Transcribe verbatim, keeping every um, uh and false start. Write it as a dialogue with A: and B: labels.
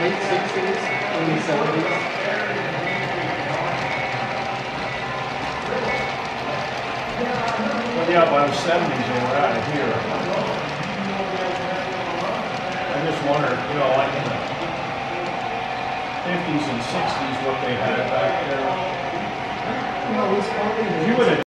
A: late sixties, early seventies.
B: Well, yeah, by the seventies they were out of here. I just wonder, you know, like in the fifties and sixties, what they had back there.
A: You know, it's probably
B: If you would have